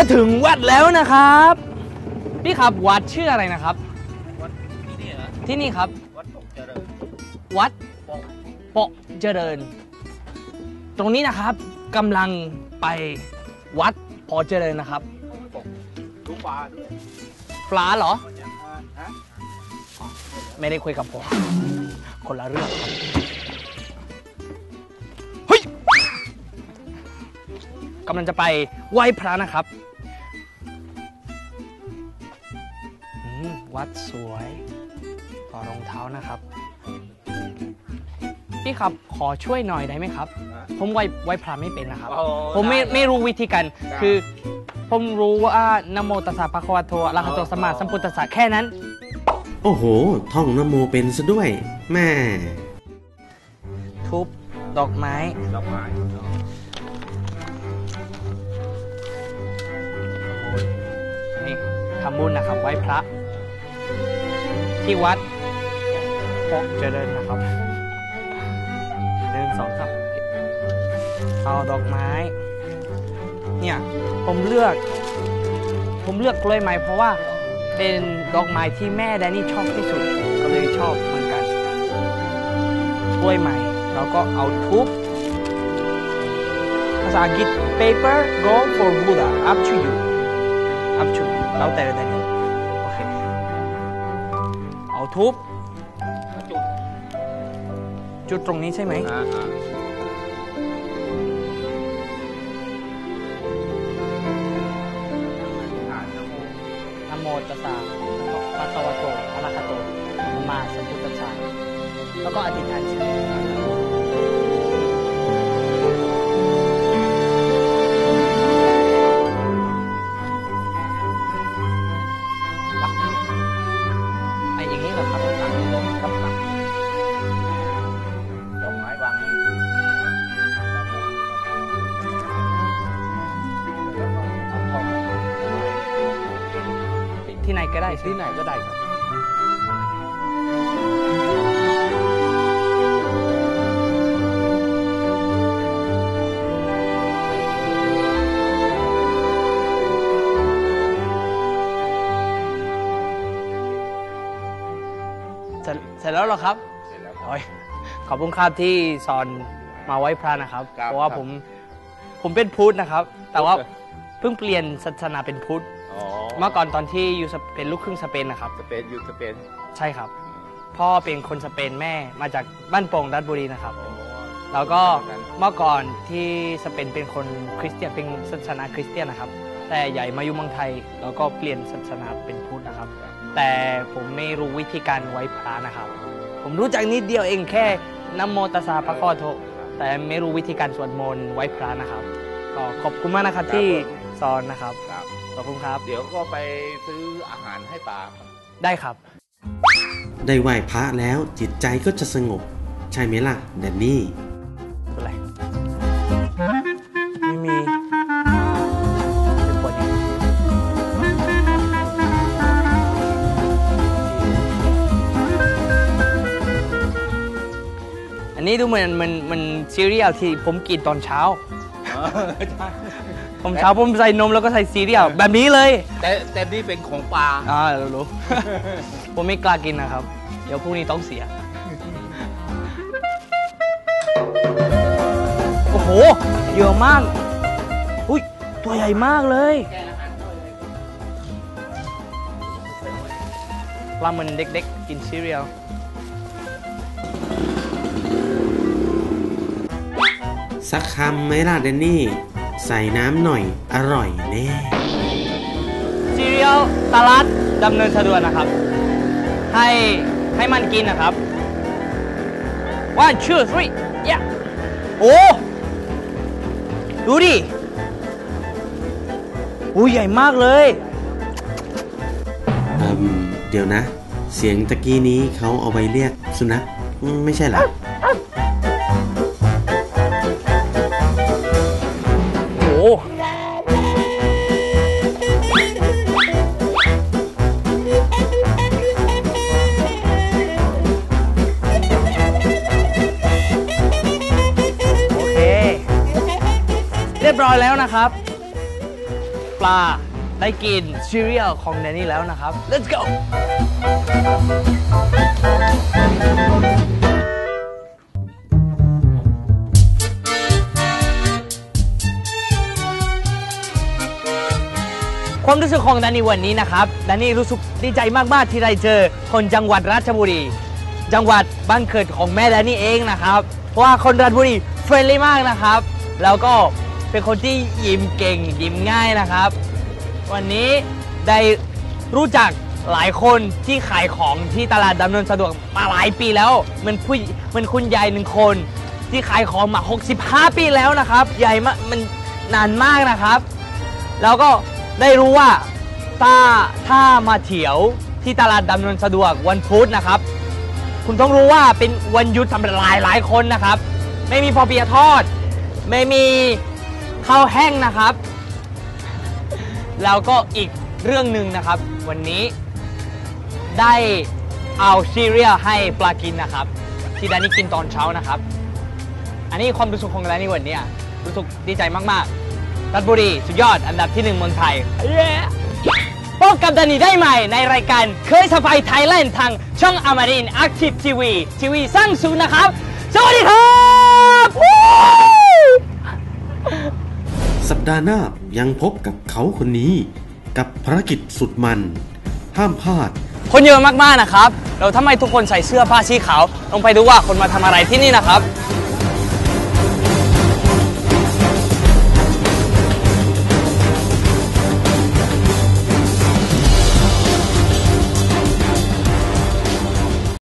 ถึงวัดแล้วนะครับพี่ครับวัดชื่ออะไรนะครับวัดที่นี่เหรอที่นี่ครับวัดปกเจริญวัดปกเจริญตรงนี้นะครับกำลังไปวัดปกเจริญนะครับดูปลาด้วยปลาเหรอไม่ได้คุยกับผมคนละเรื่องครับเฮ้ยกำลังจะไปไหว้พระนะครับวัดสวยต่อรองเท้านะครับพี่ครับขอช่วยหน่อยได้ไหมครับผมไหว้พระไม่เป็นนะครับผมไม่รู้วิธีการคือผมรู้ว่านะโมตัสสะภะคะวะโตอะระหะโตสัมมาสัมพุทธัสสะแค่นั้นโอ้โหท่องนะโมเป็นซะด้วยแม่ทุบดอกไม้นี่ทำบุญนะครับไหว้พระที่วัดปกเจริญนะครับ1 2 3เอาดอกไม้เนี่ยผมเลือกกล้วยไม้เพราะว่าเป็นดอกไม้ที่แม่แดนนี่ชอบที่สุดก็เลยชอบเหมือนกันกล้วยไม้เราก็เอาทุบภาษาอังกฤษ paper go for Buddha up to you แล้วแต่แดนนี่โอเคเอาทุบจุดตรงนี้ใช่ไหมนะโมตัสสะภะคะวะโตอะระหะโตสัมมาสัมพุทธัสสะแล้วก็อธิษฐานจิตไอ้อย่างนี้เหรอครับดอกไม้วางที่ไหนก็ได้ที่ไหนก็ได้ครับเสร็จแล้วเหรอครับเสร็จแล้วขอบคุณครับที่สอนมาไหว้พระนะครับเพราะว่าผมเป็นพุทธนะครับแต่ว่าเพิ่งเปลี่ยนศาสนาเป็นพุทธเมื่อก่อนตอนที่อยู่เป็นลูกครึ่งสเปนนะครับสเปนอยู่สเปนใช่ครับพ่อเป็นคนสเปนแม่มาจากบ้านโป่งราชบุรีนะครับแล้วก็เมื่อก่อนที่สเปนเป็นคนคริสเตียนเป็นศาสนาคริสเตียนนะครับแต่ใหญ่มาอยู่เมืองไทยแล้วก็เปลี่ยนศาสนาเป็นพุทธนะครับแต่ผมไม่รู้วิธีการไหว้พระนะครับผมรู้จักนิดเดียวเองแค่นะโมตัสสะภะคะวะโตแต่ไม่รู้วิธีการสวดมนต์ไหว้พระนะครับก็ขอบคุณมากนะครับที่สอนนะครับขอบคุณครับเดี๋ยวก็ไปซื้ออาหารให้ปลาได้ครับได้ไหว้พระแล้วจิตใจก็จะสงบใช่ไหมล่ะแดนนี่อะไรไม่มีอันนี้ดูเหมือนซีเรียลที่ผมกินตอนเช้าผมเช้าผมใส่นมแล้วก็ใส่ซีเรียลแบบนี้เลยแต่นี่เป็นของปลารู้ ผมไม่กล้ากินนะครับเดี๋ยวพรุ่งนี้ต้องเสียโอ้โหเยอะมากอุ้ยตัวใหญ่มากเลยปลาเหมือนเด็กๆกินซีเรียลสักคำไหมล่ะแดนนี่ใส่น้ำหน่อยอร่อยแน่ซีเรียลสลัดดำเนินสะดวกนะครับให้มันกินนะครับ 1 2 3 yeah โอ้ดูดิใหญ่มากเลยเดี๋ยวนะเสียงตะกี้นี้เขาเอาไปเรียกสุนัขไม่ใช่เหรอเรียบร้อยแล้วนะครับปปลาได้กินซีเรียลของแดนนี่แล้วนะครับ let's go ความรู้สึกของแดนนี่วันนี้นะครับแดนนี่รู้สึกดีใจมากๆที่ได้เจอคนจังหวัดราชบุรีจังหวัดบ้านเกิดของแม่แดนนี่เองนะครับเพราะว่าคนราชบุรีเฟรนลี่มากนะครับแล้วก็เป็นคนที่ยิ้มเก่งยิ้มง่ายนะครับวันนี้ได้รู้จักหลายคนที่ขายของที่ตลาดดำเนินสะดวกมาหลายปีแล้วเหมือนคุณยายหนึ่งคนที่ขายของมา65ปีแล้วนะครับใหญ่มากมันนานมากนะครับแล้วก็ได้รู้ว่าถ้ามาเที่ยวที่ตลาดดำเนินสะดวกวันพุธนะครับคุณต้องรู้ว่าเป็นวันหยุดสำหรับหลายคนนะครับไม่มีพอเปียะทอดไม่มีข้าวแห้งนะครับแล้วก็อีกเรื่องหนึ่งนะครับวันนี้ได้เอาซีเรียลให้ปลากินนะครับที่ดานี่กินตอนเช้านะครับอันนี้ความรู้สึกของดานี่วันนี้รู้สึกดีใจมากๆราชบุรีสุดยอดอันดับที่1เมืองไทยพบกับดานี่ได้ใหม่ในรายการเคยสะพายไทยแลนด์ทางช่องอมรินทร์แอคทีฟทีวีสร้างสูงนะครับสวัสดีครับสัปดาห์หน้ายังพบกับเขาคนนี้กับภารกิจสุดมันห้ามพลาดคนเยอะมากๆนะครับแล้วทำไมทุกคนใส่เสื้อผ้าสีขาวลองไปดูว่าคนมาทำอะไรที่นี่นะครับ